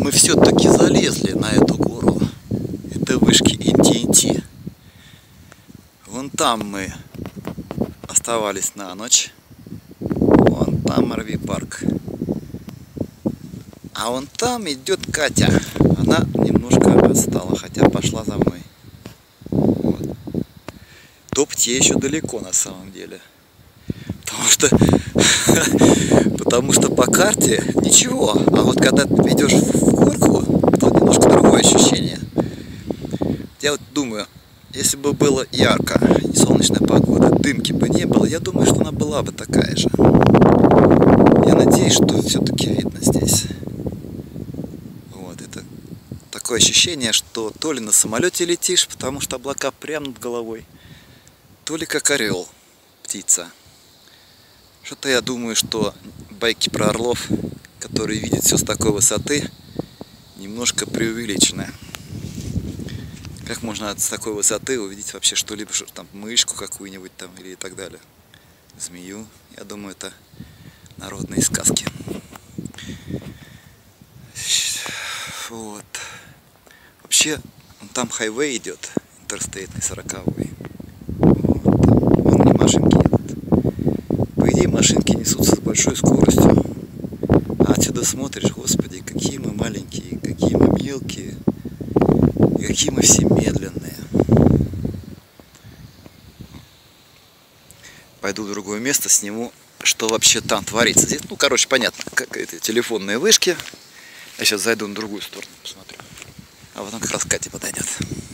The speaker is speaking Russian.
мы все-таки залезли на эту гору. Это вышки НТНТ. Вон там мы оставались на ночь. Вон там RV парк. А вон там идет Катя. Она немножко отстала, хотя пошла за мной. Вот. Топать ей еще далеко на самом деле. Потому что по карте ничего. А вот когда ты идешь в горку, то немножко другое ощущение. Я вот думаю, если бы было ярко, не солнечная погода, дымки бы не было, я думаю, что она была бы такая же. Я надеюсь, что все-таки видно здесь. Вот это такое ощущение, что то ли на самолете летишь, потому что облака прямо над головой, то ли как орел, птица. Что-то я думаю, что байки про орлов, которые видят все с такой высоты, немножко преувеличены. Как можно с такой высоты увидеть вообще что-либо, что там мышку какую-нибудь там или и так далее, змею? Я думаю, это народные сказки. Вот. Вообще, там хайвей идет, интерстейтный 40-й. Вот. Вон не машинки едут. По идее, машинки несутся с большой скоростью. А отсюда смотришь, господи, какие мы маленькие, какие мы мелкие, и какие мы все медленные. Пойду в другое место, сниму, что вообще там творится. Здесь, ну, короче, понятно, как это телефонные вышки. Я сейчас зайду на другую сторону, посмотрю. А потом как раз Катя подойдет.